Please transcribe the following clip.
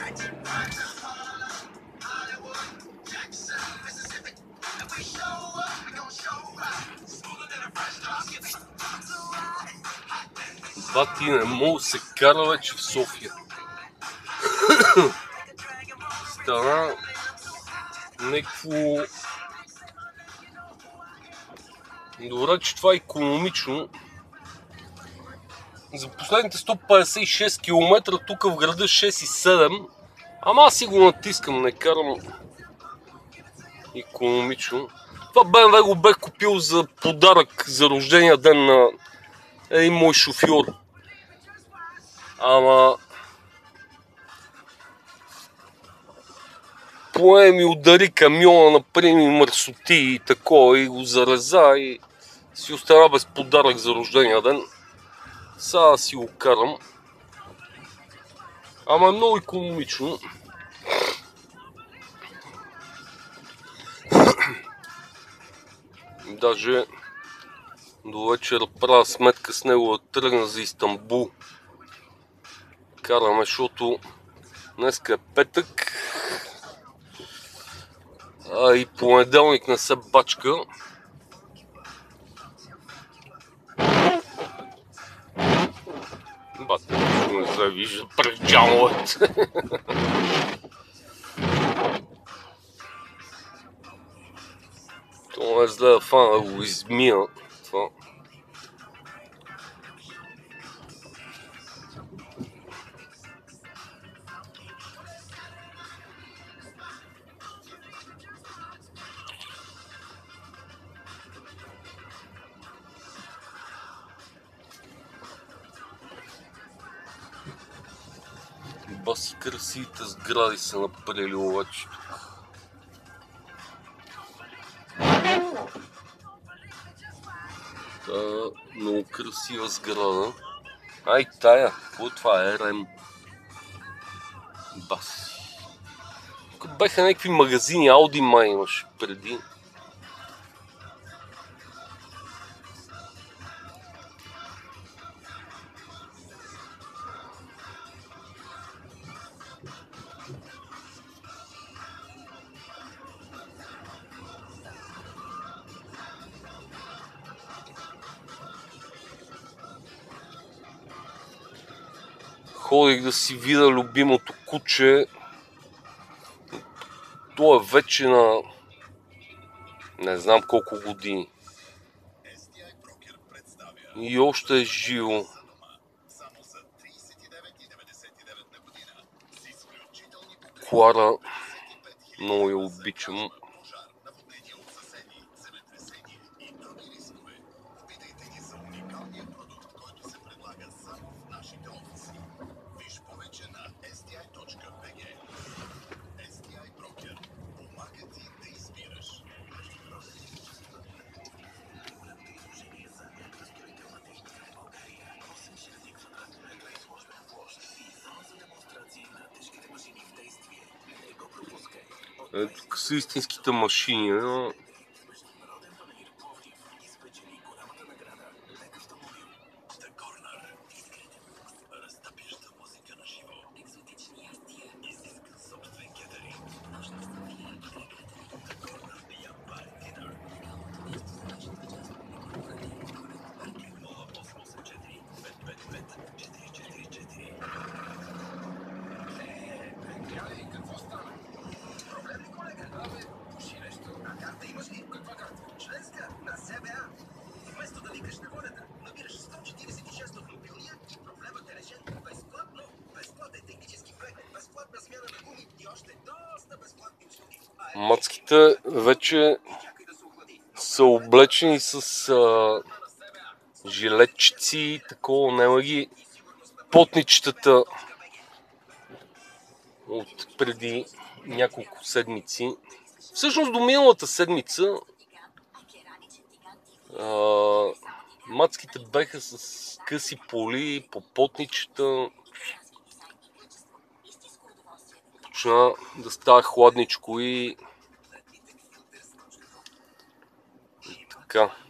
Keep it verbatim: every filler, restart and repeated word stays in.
Бати, не мога да се кара вече в София. Стана някакво... Добре, че това е икономично. За последните сто петдесет и шест километра тук в града шест и седем. Ама аз си го натискам, не карам икономично. Това Б М В го бех купил за подарък за рождения ден на един мой шофьор. Ама... Пое ми удари камиона, направи ми мърсоти и такова, и го зареза, и си остана без подарък за рождения ден. Сега си го карам. Ама е много икономично. Даже до вечера правя сметка с него да тръгна за Истанбул. Караме, защото днеска е петък, а и понеделник не се бачка. Бате, нищо не се вижда през джамовете. Това е зле да фана да го измия. Това. Баси красивите сгради са направили обаче. Та много красива сграда. Ай тая, какво е това? Р М. Баси. Тук беха някакви магазини, Ауди май имаше преди. Ходих да си видя любимото куче. То е вече на не знам колко години. И още е живо. Клара, много я обичам. Е, тук са истинските машини, но... Мацките вече са облечени с а, жилетчици и такова, няма ги потничетата от преди няколко седмици. Всъщност до миналата седмица а, мацките беха с къси поли, попотничета. Почна да става хладничко и, и така.